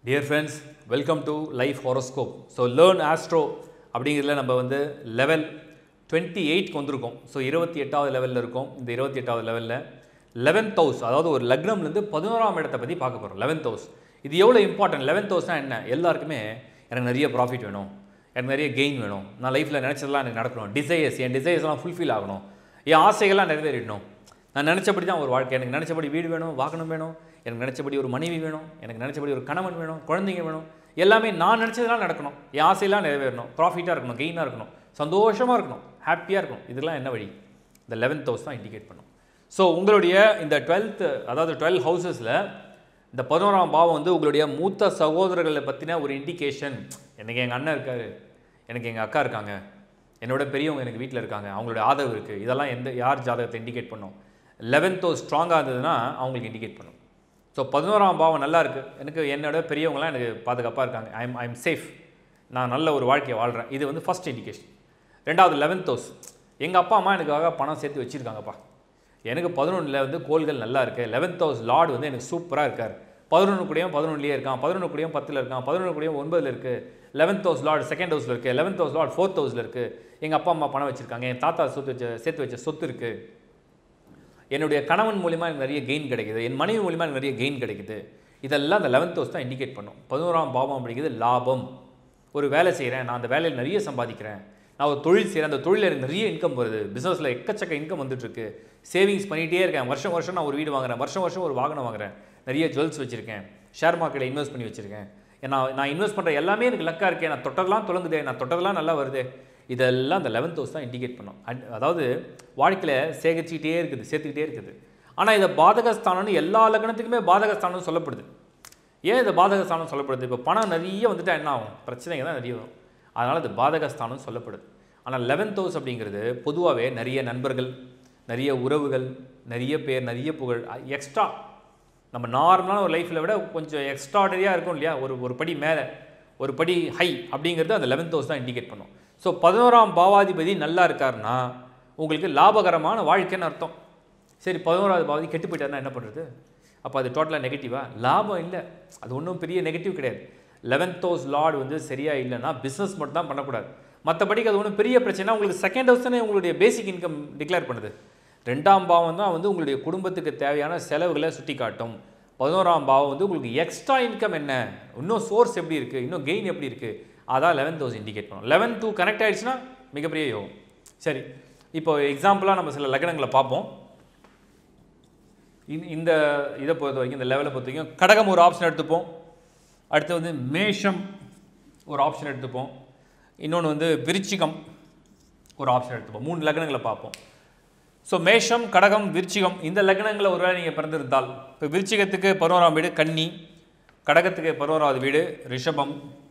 Dear friends, welcome to Life Horoscope. So learn Astro அப்படிங்கிறதுல நம்ம வந்து level 28 வந்திருக்கோம். ஸோ 28வது லெவலில் இருக்கும். இந்த 28வது லெவலில் 11th house, அதாவது ஒரு லக்னம்லேருந்து 11ஆம் இடத்தை பற்றி பார்க்க போகிறோம். 11th house இது எவ்வளோ இம்பார்ட்டன்ட். 11th ஹவுஸ்னால் என்ன? எல்லாருக்குமே எனக்கு நிறைய ப்ராஃபிட் வேணும், எனக்கு நிறைய கெயின் வேணும், நான் லைஃப்பில் நினச்சதெல்லாம் எனக்கு நடக்கணும், என் டிசைர்ஸ்லாம் ஃபுல்ஃபில் ஆகணும், என் ஆசைகள்லாம் நிறைவேறிடணும், நான் நினச்சபடி தான் ஒரு வாழ்க்கை, எனக்கு நினச்சபடி வீடு வேணும், வாகனம் வேணும், எனக்கு நினச்சபடி ஒரு மனைவி வேணும், எனக்கு நினச்சபடி ஒரு கணவன் வேணும், குழந்தைங்க வேணும், எல்லாமே நான் நினச்சதெல்லாம் நடக்கணும், என் ஆசையெல்லாம் நிறைவேறணும், ப்ராஃபிட்டாக இருக்கணும், கெயினாக இருக்கணும், சந்தோஷமாக இருக்கணும், ஹாப்பியாக இருக்கணும். இதெல்லாம் என்ன வழி? இந்த 11th ஹவுஸ் தான் இண்டிகேட் பண்ணும். ஸோ உங்களுடைய இந்த 12th, அதாவது 12 ஹவுசஸில் இந்த 11ஆம் பாவம் வந்து உங்களுடைய மூத்த சகோதரர்களை பற்றின ஒரு இண்டிகேஷன். எனக்கு எங்கள் அண்ணன் இருக்கார், எனக்கு எங்கள் அக்கா இருக்காங்க, என்னோட பெரியவங்க எனக்கு வீட்டில் இருக்காங்க, அவங்களோட ஆதரவு இருக்குது, இதெல்லாம் யார் ஜாதகத்தை இண்டிகேட் பண்ணும்? 11th ஹவுஸ் ஸ்ட்ராங்காக இருந்ததுன்னா அவங்களுக்கு இண்டிகேட் பண்ணும். ஸோ 11ஆம் பாவம் நல்லா இருக்குது, எனக்கு என்னோட பெரியவங்களாம் எனக்கு பாதுகாப்பாக இருக்காங்க, ஐ எம் சேஃப், நான் நல்ல ஒரு வாழ்க்கையை வாழ்கிறேன், இது வந்து ஃபஸ்ட் இண்டிகேஷன். ரெண்டாவது 11th ஹவுஸ், எங்கள் அப்பா அம்மா எனக்காக பணம் சேர்த்து வச்சுருக்காங்கப்பா, எனக்கு 11ல் வந்து கோள்கள் நல்லா இருக்குது, 11th ஹவுஸ் லார்டு வந்து எனக்கு சூப்பராக இருக்கார், 11 கூடயும் 11லேயே இருக்கான், 11 கூடயும் 10ல் இருக்கான், 11 கூடயும் 9ல் இருக்குது, 11th ஹவுஸ் லார்டு செகண்ட் ஹவுஸில் இருக்குது, 11th ஹவுஸ் லார்டு 4th ஹவுஸில் இருக்குது, எங்கள் அப்பா அம்மா பணம் வச்சுருக்காங்க, என் தாத்தா சேர்த்து வச்ச சொத்து இருக்குது, என்னுடைய கணவன் மூலிமா எனக்கு நிறைய கெயின் கிடைக்குது, என் மனைவி மூலிமா எனக்கு நிறைய கெயின் கிடைக்குது, இதெல்லாம் அந்த 11th ஹவுஸ் தான் இண்டிகேட் பண்ணும். 11ஆம் பாவம் அப்படிங்கிறது லாபம். ஒரு வேலை செய்கிறேன், நான் அந்த வேலையில் நிறைய சம்பாதிக்கிறேன், நான் ஒரு தொழில் செய்கிறேன், அந்த தொழிலில் எனக்கு நிறைய இன்கம் வருது, பிஸ்னஸில் எக்கச்சக்க இன்கம் வந்துட்டுருக்கு, சேவிங்ஸ் பண்ணிகிட்டே இருக்கேன், வருஷம் வருஷம் நான் ஒரு வீடு வாங்குறேன், வருஷம் வருஷம் ஒரு வாகனம் வாங்குறேன், நிறைய ஜுவல்ஸ் வச்சுருக்கேன், ஷேர் மார்க்கெட்டில் இன்வெஸ்ட் பண்ணி வச்சுருக்கேன், நான் இன்வெஸ்ட் பண்ணுற எல்லாமே எனக்கு லக்காக இருக்கேன், நான் தொட்டதெல்லாம் துலங்குதே, நான் தொட்டதெல்லாம் நல்லா வருது, இதெல்லாம் அந்த 11th ஹவுஸ் தான் இண்டிகேட் பண்ணும். அதாவது வாழ்க்கையில் சேர்த்துக்கிட்டே இருக்குது. ஆனால் இதை பாதகஸ்தானம்னு எல்லா லக்னத்துக்குமே பாதகஸ்தானம் சொல்லப்படுது. ஏன் இந்த பாதகஸ்தானம் சொல்லப்படுது? இப்போ பணம் நிறைய வந்துட்டால் என்ன ஆகும்? பிரச்சனைங்க தான் நிறைய வரும், அதனால் இது பாதகஸ்தானம் சொல்லப்படுது. ஆனால் 11th ஹவுஸ் அப்படிங்கிறது பொதுவாகவே நிறைய நண்பர்கள், நிறைய உறவுகள், நிறைய பேர், நிறைய புகழ், எக்ஸ்ட்ரா நம்ம நார்மலான ஒரு லைஃப்பில் விட கொஞ்சம் எக்ஸ்ட்ராடரியாக இருக்கும் இல்லையா, ஒரு படி மேலே, ஒரு படி ஹை அப்படிங்கிறது அந்த 11th ஹவுஸ் தான் இண்டிகேட் பண்ணும். ஸோ 11ஆம் பாவாதிபதி நல்லா இருக்காருன்னா உங்களுக்கு லாபகரமான வாழ்க்கைன்னு அர்த்தம். சரி, 11ஆவது பாவாதி கெட்டு போயிட்டாருன்னா என்ன பண்ணுறது? அப்போ அது டோட்டலாக நெகட்டிவா? லாபம் இல்லை, அது ஒன்றும் பெரிய நெகட்டிவ் கிடையாது. 11th ஹவுஸ் லார்டு வந்து சரியாக இல்லைன்னா பிஸ்னஸ் மட்டும் தான் பண்ணக்கூடாது, மற்றபடிக்கு அது ஒன்றும் பெரிய பிரச்சனை. உங்களுக்கு செகண்ட் ஹவுஸ் தானே உங்களுடைய பேசிக் இன்கம் டிக்ளேர் பண்ணுது. 2ஆம் பாவம் தான் வந்து உங்களுடைய குடும்பத்துக்கு தேவையான செலவுகளை சுட்டி காட்டும். 11ஆம் பாவம் வந்து உங்களுக்கு எக்ஸ்ட்ரா இன்கம் என்ன, இன்னும் சோர்ஸ் எப்படி இருக்குது, இன்னும் கெயின் எப்படி இருக்குது, அதான் 11th ஹவுஸ் இண்டிகேட் பண்ணும். 11 to கனெக்ட் ஆகிடுச்சுன்னா மிகப்பெரிய யோகம். சரி, இப்போ எக்ஸாம்பிளாக நம்ம சில லக்னங்களை பார்ப்போம். இந்த இதை பொறுத்த வரைக்கும், இந்த லெவலை பொறுத்த வரைக்கும் கடகம் ஒரு ஆப்ஷன் எடுத்துப்போம், அடுத்து வந்து மேஷம் ஒரு ஆப்ஷன் எடுத்துப்போம், இன்னொன்று வந்து விருச்சிகம் ஒரு ஆப்ஷன் எடுத்துப்போம். 3 லக்னங்களை பார்ப்போம். ஸோ மேஷம், கடகம், விருச்சிகம், இந்த லக்னங்களை ஒருவேளை நீங்கள் பிறந்திருந்தால், இப்போ விருச்சிகத்துக்கு 11ஆம் வீடு கன்னி, கடகத்துக்கு 11ஆவது வீடு ரிஷபம்,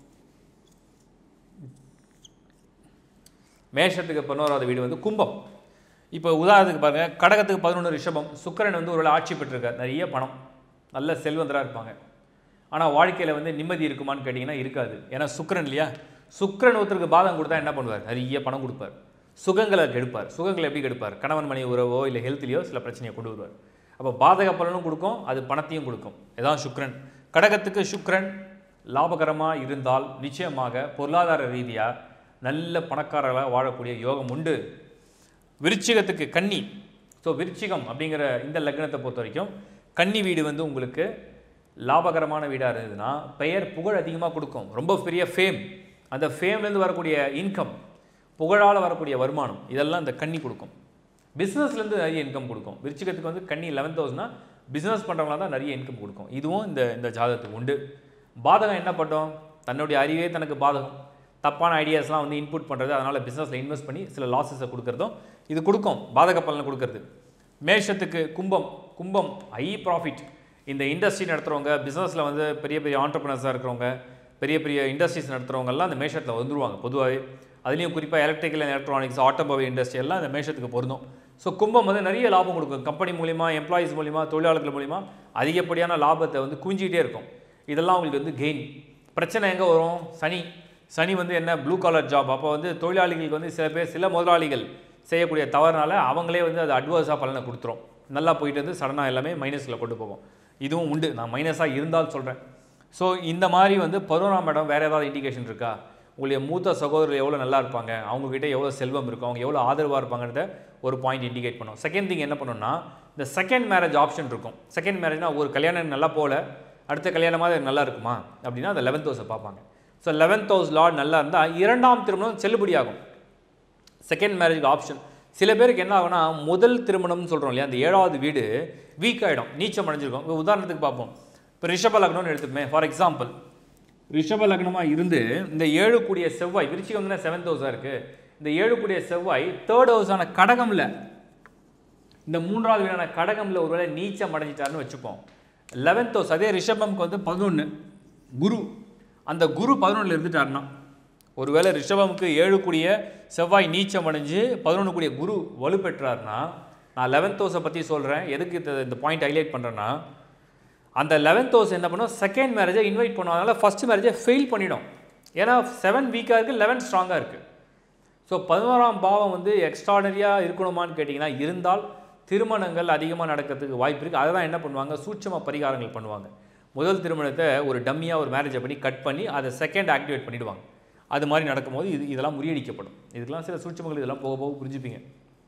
மேஷத்துக்கு 11ஆவது வீடு வந்து கும்பம். இப்போ உதாரணத்துக்கு பாருங்கள், கடகத்துக்கு 11 ரிஷபம், சுக்கிரன் வந்து ஒருவேளை ஆட்சி பெற்றிருக்கார், நிறைய பணம், நல்ல செல்வந்தராக இருப்பாங்க, ஆனால் வாழ்க்கையில் வந்து நிம்மதி இருக்குமான்னு கேட்டிங்கன்னா இருக்காது. ஏன்னா சுக்கிரன் இல்லையா, சுக்கிரன் ஒருத்தருக்கு பாதம் கொடுத்தா என்ன பண்ணுவார்? நிறைய பணம் கொடுப்பார், சுகங்களை கெடுப்பார். சுகங்களை எப்படி கெடுப்பார்? கணவன் மனைவி உறவோ இல்லை ஹெல்த்லேயோ சில பிரச்சனையை கொண்டு வருவார். அப்போ பாதக பலனும் கொடுக்கும், அது பணத்தையும் கொடுக்கும். இதான் சுக்கிரன். கடகத்துக்கு சுக்கிரன் லாபகரமாக இருந்தால் நிச்சயமாக பொருளாதார ரீதியாக நல்ல பணக்காரர்களாக வாழக்கூடிய யோகம் உண்டு. விருச்சிகத்துக்கு கன்னி, ஸோ விருச்சிகம் அப்படிங்கிற இந்த லக்னத்தை பொறுத்த வரைக்கும் கன்னி வீடு வந்து உங்களுக்கு லாபகரமான வீடாக இருந்ததுன்னா பெயர் புகழ் அதிகமாக கொடுக்கும், ரொம்ப பெரிய ஃபேம், அந்த ஃபேம்லேருந்து வரக்கூடிய இன்கம், புகழால் வரக்கூடிய வருமானம், இதெல்லாம் இந்த கன்னி கொடுக்கும். பிஸ்னஸ்லேருந்து நிறைய இன்கம் கொடுக்கும். விருச்சிகத்துக்கு வந்து கன்னி 11th ஹவுஸ்னால் பிஸ்னஸ் பண்ணுறவங்களாம் தான் நிறைய இன்கம் கொடுக்கும். இதுவும் இந்த ஜாதகத்துக்கு உண்டு. பாதகம் என்ன பண்ணும்? தன்னுடைய அறிவே தனக்கு பாதகம், தப்பான ஐடியாஸ்லாம் வந்து இன்புட் பண்ணுறது, அதனால் பிஸ்னஸில் இன்வெஸ்ட் பண்ணி சில லாஸஸை கொடுக்குறதும் இது கொடுக்கும், பாதக பலனை கொடுக்கறது. மேஷத்துக்கு கும்பம் ஹை ப்ராஃபிட், இந்த இண்டஸ்ட்ரி நடத்துகிறவங்க, பிஸ்னஸில் வந்து பெரிய பெரிய ஆண்டர்ப்ரனர்ஸாக இருக்கிறவங்க, பெரிய பெரிய இண்டஸ்ட்ரீஸ் நடத்துகிறவங்கெல்லாம் அந்த மேஷத்தில் வந்துருவாங்க பொதுவாகவே. அதுலேயும் குறிப்பாக electrical and electronics, automobile industry எல்லாம் இந்த மேஷத்துக்கு பொருந்தும். ஸோ கும்பம் வந்து நிறைய லாபம் கொடுக்கும், கம்பெனி மூலிமா, எம்ப்ளாயீஸ் மூலிமா, தொழிலாளர்கள் மூலிமா அதிகப்படியான லாபத்தை வந்து குஞ்சிக்கிட்டே இருக்கும். இதெல்லாம் உங்களுக்கு வந்து கெயின். பிரச்சனை எங்கே வரும்? சனி வந்து என்ன, ப்ளூ காலர் ஜாப். அப்போ வந்து தொழிலாளிகளுக்கு வந்து சில முதலாளிகள் செய்யக்கூடிய தவறுனால அவங்களே வந்து அது அட்வர்ஸாக பலனை கொடுத்துரும். நல்லா போயிட்டு வந்து சடனாக எல்லாமே மைனஸில் கொண்டு போகும். இதுவும் உண்டு, நான் மைனஸாக இருந்தால் சொல்கிறேன். ஸோ இந்த மாதிரி வந்து 11ஆம் இடம் வேறு ஏதாவது இண்டிகேஷன் இருக்கா? உங்களுடைய மூத்த சகோதரர்கள் எவ்வளோ நல்லா இருப்பாங்க, அவங்கக்கிட்ட எவ்வளோ செல்வம் இருக்கும், அவங்க எவ்வளோ ஆதரவாக இருப்பாங்கன்றத ஒரு பாயிண்ட் இண்டிகேட் பண்ணும். செகண்ட் திங் என்ன பண்ணணும்னா, இந்த செகண்ட் மேரேஜ் ஆப்ஷன் இருக்கும். செகண்ட் மேரேஜ்னா ஒரு கல்யாணம் நல்லா போகல, அடுத்த கல்யாணமாக நல்லா இருக்குமா அப்படின்னா அந்த 11th ஹவுஸை பார்ப்பாங்க. ஸோ 11th ஹவுஸ் லார்ட் நல்லா இருந்தால் 2ஆம் திருமணம் செல்லுபடியாகும். Second marriage option. சில பேருக்கு என்ன ஆகும்னா, முதல் திருமணம்னு சொல்கிறோம் இல்லையா, அந்த 7வது வீடு வீக் ஆகிடும், நீச்சம் அடைஞ்சிருக்கும். இப்போ உதாரணத்துக்கு பார்ப்போம். இப்போ ரிஷப லக்னம்னு எடுத்துப்போமே, ஃபார் எக்ஸாம்பிள் ரிஷப லக்னமாக இருந்து இந்த 7 கூடிய செவ்வாய், விருச்சிகம் வந்து 7th ஹவுஸாக இருக்குது, இந்த 7 கூடிய செவ்வாய் 3rd ஹவுஸான கடகமில், இந்த 3வது வீடான கடகமில் ஒருவேளை நீச்சம் அடைஞ்சிட்டாருன்னு வச்சுப்போம். 11th ஹவுஸ் அதே ரிஷபம்க்கு வந்து 11 குரு, அந்த குரு 11ல் இருந்துட்டாருன்னா, ஒருவேளை ரிஷபமுக்கு 7 கூடிய செவ்வாய் நீச்சம் அடைஞ்சு 11 கூடிய குரு வலுப்பெற்றார்னா, நான் 11th ஹவுஸை பற்றி சொல்கிறேன். எதுக்கு இந்த பாயிண்ட் ஹைலைட் பண்ணுறேன்னா, அந்த 11th ஹவுஸ் என்ன பண்ணும், செகண்ட் மேரேஜை இன்வைட் பண்ணும். அதனால் ஃபஸ்ட் மேரேஜை ஃபெயில் பண்ணிடும். ஏன்னா 7 வீக்காக இருக்குது, 11 ஸ்ட்ராங்காக இருக்குது. ஸோ 11ஆம் பாவம் வந்து எக்ஸ்ட்ராடனரியாக இருக்கணுமான்னு கேட்டிங்கன்னா, இருந்தால் திருமணங்கள் அதிகமாக நடக்கிறதுக்கு வாய்ப்பு இருக்குது. அதை தான் என்ன பண்ணுவாங்க, சூட்சம பரிகாரங்கள் பண்ணுவாங்க. முதல் திருமணத்தை ஒரு டம்மியாக ஒரு மேரேஜை பண்ணி கட் பண்ணி அதை செகண்ட் ஆக்டிவேட் பண்ணிவிடுவாங்க. அது மாதிரி நடக்கும்போது இதெல்லாம் முறியடிக்கப்படும். இதுக்கெல்லாம் சில சூட்சமங்கள் இதெல்லாம் போக போக புரிஞ்சுப்பீங்க.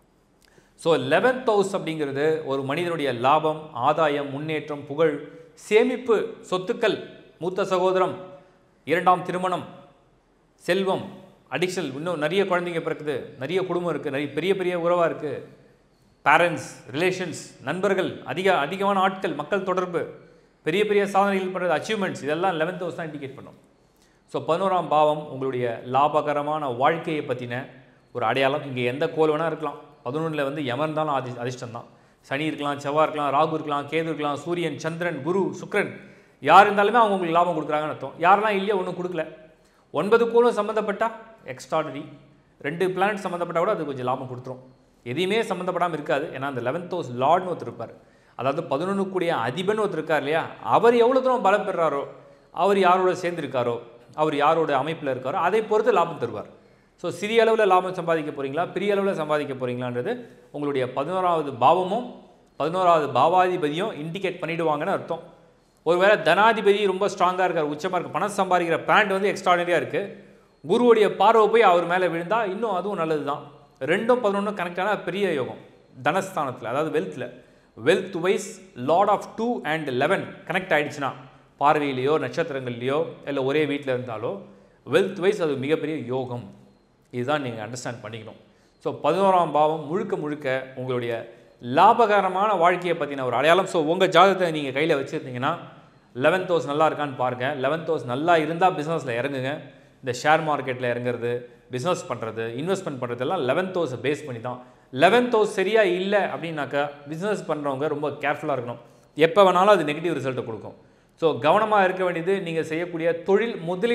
ஸோ 11th ஹவுஸ் அப்படிங்கிறது ஒரு மனிதனுடைய லாபம், ஆதாயம், முன்னேற்றம், புகழ், சேமிப்பு, சொத்துக்கள், மூத்த சகோதரம், 2ஆம் திருமணம், செல்வம், அடிக்ஷனல், இன்னும் நிறைய குழந்தைங்க பிறக்குது, நிறைய குடும்பம் இருக்குது, நிறைய பெரிய பெரிய உறவாக இருக்குது, பேரண்ட்ஸ், ரிலேஷன்ஸ், நண்பர்கள், அதிகமான ஆட்கள், மக்கள் தொடர்பு, பெரிய பெரிய சாதனைகள் பண்ணுறது, அச்சீவ்மெண்ட்ஸ், இதெல்லாம் 11th ஹவுஸ் தான் இண்டிகேட் பண்ணும். ஸோ 11ஆம் பாவம் உங்களுடைய லாபகரமான வாழ்க்கையை பற்றின ஒரு அடையாளம். இங்கே எந்த கோல் வேணால் இருக்கலாம். 11ல் வந்து யமன் தான் அதிர்ஷ்டம் தான். சனி இருக்கலாம், செவ்வாய் இருக்கலாம், ராகு இருக்கலாம், கேது இருக்கலாம், சூரியன், சந்திரன், குரு, சுக்கிரன், யார் இருந்தாலுமே அவங்க உங்களுக்கு லாபம் கொடுக்குறாங்கன்னு அர்த்தம். யாரெல்லாம் இல்லையா ஒன்றும் கொடுக்கல. 9 கோளும் சம்மந்தப்பட்டால் எக்ஸ்ட்ராடனரி, 2 பிளானட் சம்மந்தப்பட்டால் கூட அது கொஞ்சம் லாபம் கொடுத்துரும். எதையுமே சம்மந்தப்படாமல் இருக்காது. ஏன்னா அந்த 11th ஹவுஸ் லார்ட்னு ஒருத்தர் இருப்பார், அதாவது 11 கூடிய அதிபன் ஒருத்தர் இருக்கார் இல்லையா, அவர் எவ்வளோ தூரம் பலம் பெறாரோ, அவர் யாரோட சேர்ந்துருக்காரோ, அவர் யாரோட அமைப்பில் இருக்காரோ அதை பொறுத்து லாபம் தருவார். ஸோ சிறிய அளவில் லாபம் சம்பாதிக்க போகிறீங்களா, பெரிய அளவில் சம்பாதிக்க போகிறீங்களான்றது உங்களுடைய 11வது பாவமும் 11வது பாவாதிபதியும் இண்டிகேட் பண்ணிவிடுவாங்கன்னு அர்த்தம். ஒருவேளை தனாதிபதி ரொம்ப ஸ்ட்ராங்காக இருக்கார், உச்சமாக இருக்குது, பணம் சம்பாதிக்கிற பிளான்ட் வந்து எக்ஸ்ட்ராடனரியாக இருக்குது, குருவுடைய பார்வை போய் அவர் மேலே விழுந்தால் இன்னும் அதுவும் நல்லது தான். 2ம் 11ம் கனெக்ட் ஆனால் பெரிய யோகம். தனஸ்தானத்தில், அதாவது wealth wise lord of 2 and 11 connect ஆகிடுச்சுன்னா, பார்வையிலையோ நட்சத்திரங்கள்லையோ இல்லை ஒரே வீட்டில் இருந்தாலோ வெல்த் வைஸ் அது மிகப்பெரிய யோகம். இதுதான் நீங்கள் அண்டர்ஸ்டாண்ட் பண்ணிக்கணும். ஸோ 11ஆம் பாவம் முழுக்க முழுக்க உங்களுடைய லாபகரமான வாழ்க்கையை பற்றின ஒரு அடையாளம். ஸோ உங்கள் ஜாதகத்தை நீங்கள் கையில் வச்சுருந்தீங்கன்னா 11th ஹவுஸ் நல்லா இருக்கான்னு பாருங்கள். 11th ஹவுஸ் நல்லா இருந்தால் பிஸ்னஸில் இறங்குங்க. இந்த ஷேர் மார்க்கெட்டில் இறங்குறது, பிஸ்னஸ் பண்ணுறது, இன்வெஸ்ட்மெண்ட் பண்ணுறதெல்லாம் 11th ஹவுஸை பேஸ் பண்ணி தான். 11th ஹவுஸ் சரியாக இல்லை அப்படின்னாக்கா பிஸ்னஸ் பண்ணுறவங்க ரொம்ப கேர்ஃபுல்லாக இருக்கணும். எப்போ வேணாலும் அது நெகட்டிவ் ரிசல்ட்டை கொடுக்கும். ஸோ கவனமாக இருக்க வேண்டியது நீங்கள் செய்யக்கூடிய தொழில்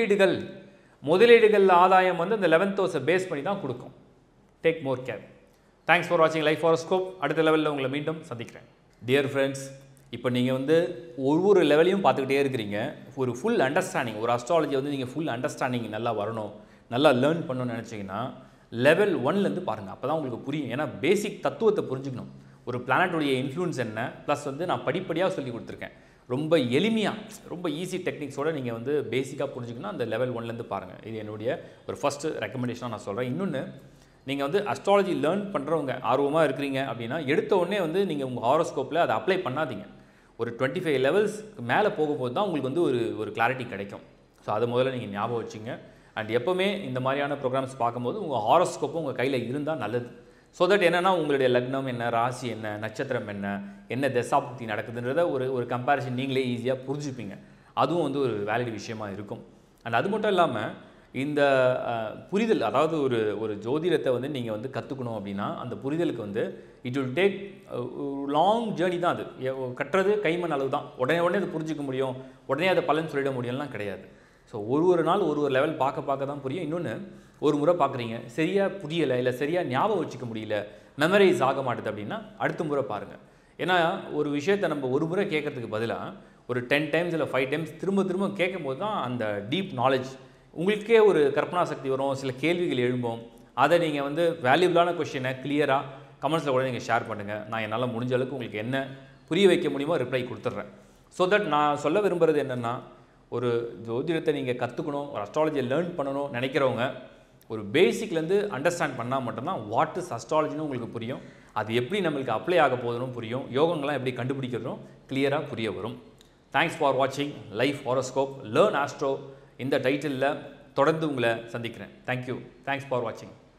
முதலீடுகள் ஆதாயம் வந்து இந்த 11th ஹவுஸை பேஸ் பண்ணி தான் கொடுக்கும். Take more care. Thanks for வாட்சிங் லைஃப் ஹாரோஸ்கோப். அடுத்த லெவலில் உங்களை மீண்டும் சந்திக்கிறேன். டியர் ஃப்ரெண்ட்ஸ், இப்போ நீங்கள் வந்து ஒவ்வொரு லெவலையும் பார்த்துக்கிட்டே இருக்கிறீங்க. ஒரு ஃபுல் அண்டர்ஸ்டாண்டிங், ஒரு அஸ்ட்ராலஜி வந்து நீங்கள் ஃபுல் அண்டர்ஸ்டாண்டிங் நல்லா வரணும், நல்லா லேர்ன் பண்ணணும்னு நினச்சிங்கன்னா லெவல் 1லேருந்து பாருங்கள். அப்போ தான் உங்களுக்கு புரியும். ஏன்னா பேசிக் தத்துவத்தை புரிஞ்சுக்கணும். ஒரு பிளானட்டுடைய இன்ஃப்ளூயன்ஸ் என்ன, ப்ளஸ் வந்து நான் படிப்படியாக சொல்லி கொடுத்துருக்கேன். ரொம்ப எளிமையாக, ரொம்ப ஈஸி டெக்னிக்ஸோடு நீங்கள் வந்து பேசிக்காக புரிஞ்சுக்கணும். அந்த லெவல் 1லேருந்து பாருங்கள். இது என்னுடைய ஒரு ஃபஸ்ட்டு ரெக்கமெண்டேஷனாக நான் சொல்கிறேன். இன்னொன்று, நீங்கள் வந்து அஸ்ட்ராலஜி லேர்ன் பண்ணுறவங்க ஆர்வமாக இருக்கிறீங்க அப்படின்னா எடுத்த உடனே வந்து நீங்கள் உங்கள் ஹாரோஸ்கோப்பில் அதை அப்ளை பண்ணாதீங்க. ஒரு 25 லெவல்ஸ்க்கு மேலே போகும்போது தான் உங்களுக்கு வந்து ஒரு கிளாரிட்டி கிடைக்கும். ஸோ அதை முதல்ல நீங்கள் ஞாபகம் வச்சுங்க. அண்ட் எப்போவுமே இந்த மாதிரியான ப்ரோக்ராம்ஸ் பார்க்கும்போது உங்கள் ஹாரோஸ்கோப்பும் உங்கள் கையில் இருந்தால் நல்லது. ஸோ தட் என்னென்னா உங்களுடைய லக்னம் என்ன, ராசி என்ன, நட்சத்திரம் என்ன தசாபுக்தி நடக்குதுன்றத ஒரு கம்பேரிசன் நீங்களே ஈஸியாக புரிஞ்சுப்பீங்க. அதுவும் வந்து ஒரு வேலிட் விஷயமாக இருக்கும். அண்ட் அது மட்டும் இல்லாமல் இந்த புரிதல், அதாவது ஒரு ஜோதிடத்தை வந்து நீங்கள் வந்து கற்றுக்கணும் அப்படின்னா அந்த புரிதலுக்கு வந்து it will take long journey தான். அது கட்டுறது கைமண் அளவு தான். உடனே அது புரிஞ்சிக்க முடியும், உடனே அதை பலன் சொல்லிட முடியும்லாம் கிடையாது. ஸோ ஒரு நாள் ஒரு லெவல் பார்க்க தான் புரியும். இன்னொன்று, ஒரு முறை பார்க்குறீங்க, சரியாக புரியலை, இல்லை சரியாக ஞாபகம் வச்சுக்க முடியல, மெமரைஸ் ஆக மாட்டுது அப்படின்னா அடுத்த முறை பாருங்கள். ஏன்னா ஒரு விஷயத்தை நம்ம ஒரு முறை கேட்கறதுக்கு பதிலாக ஒரு 10 டைம்ஸ் இல்லை 5 டைம்ஸ் திரும்ப கேட்கும்போது தான் அந்த டீப் நாலேஜ் உங்களுக்கே ஒரு கற்பனா சக்தி வரும். சில கேள்விகள் எழும்போம். அதை நீங்கள் வந்து வேல்யூபிளான கொஸ்டினை கிளியராக கமெண்ட்ஸில் கூட நீங்கள் ஷேர் பண்ணுங்கள். நான் என்னால் முடிஞ்ச அளவுக்கு உங்களுக்கு என்ன புரிய வைக்க முடியுமோ ரிப்ளை கொடுத்துட்றேன். ஸோ தட் நான் சொல்ல விரும்புகிறது என்னென்னா, ஒரு ஜோதிடத்தை நீங்கள் கற்றுக்கணும், ஒரு அஸ்ட்ராலஜியை லேர்ன் பண்ணணும் நினைக்கிறவங்க ஒரு பேசிக்லேருந்து அண்டர்ஸ்டாண்ட் பண்ணால் மட்டும்தான் வாட் இஸ் அஸ்ட்ராலஜின்னு உங்களுக்கு புரியும். அது எப்படி நம்மளுக்கு அப்ளை ஆக போகுதுன்னு புரியும். யோகங்கள்லாம் எப்படி கண்டுபிடிக்கிறதும் கிளியராக புரிய வரும். தேங்க்ஸ் ஃபார் வாட்சிங் லைஃப் ஹாரோஸ்கோப் லேர்ன் ஆஸ்ட்ரோ இந்த டைட்டிலில் தொடர்ந்து உங்களை சந்திக்கிறேன். தேங்க்யூ. தேங்க்ஸ் ஃபார் வாட்சிங்.